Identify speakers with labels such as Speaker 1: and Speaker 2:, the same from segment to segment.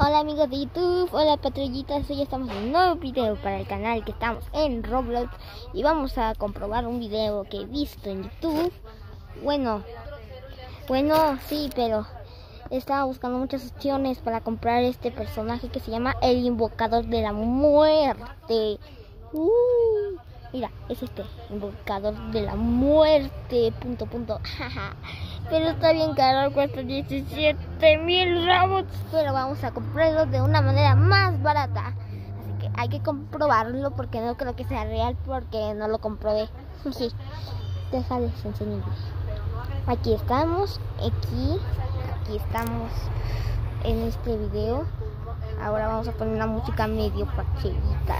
Speaker 1: Hola amigos de YouTube, hola patrullitas, hoy estamos en un nuevo video para el canal que estamos en Roblox y vamos a comprobar un video que he visto en YouTube. Bueno, sí, pero estaba buscando muchas opciones para comprar este personaje que se llama el Invocador de la Muerte. Mira, es este, Invocador de la Muerte, jaja. Pero está bien caro, cuesta 17,000 Robux. Pero vamos a comprarlo de una manera más barata. Así que hay que comprobarlo porque no creo que sea real porque no lo comprobé. Sí, déjales enseñar. Aquí estamos en este video. Ahora vamos a poner una música medio parcherita.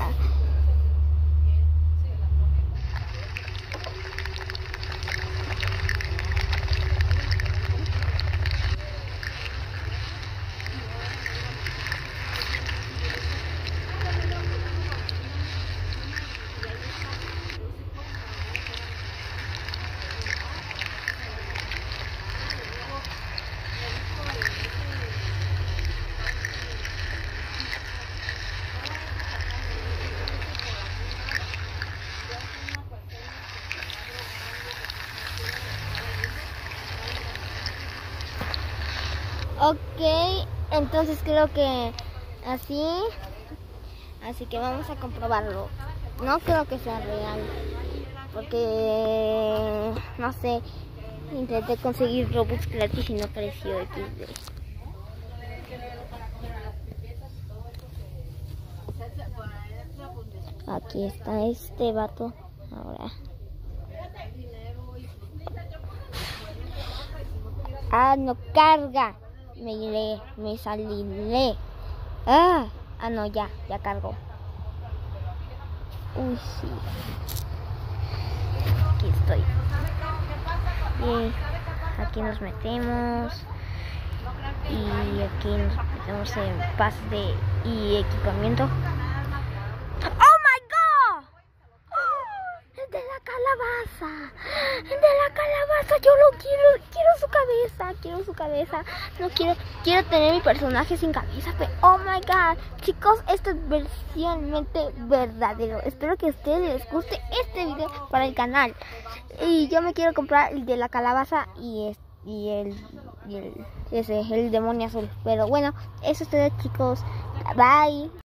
Speaker 1: Ok, entonces creo que así que vamos a comprobarlo. No creo que sea real, porque no sé, intenté conseguir Robux gratis y no apareció XD. Aquí está este vato ahora. No carga. Me salí. No, ya cargó. Uy, sí. Aquí estoy. Y aquí nos metemos. Y aquí nos metemos en paz y equipamiento. ¡Oh my God! ¡Oh! ¡Es de la calabaza! Yo lo quiero su cabeza. No quiero tener mi personaje sin cabeza, pero oh my God, chicos, esto es verdaderamente verdadero. Espero que a ustedes les guste este video para el canal. Y yo me quiero comprar el de la calabaza y el demonio azul. Pero bueno, eso es todo, chicos. Bye.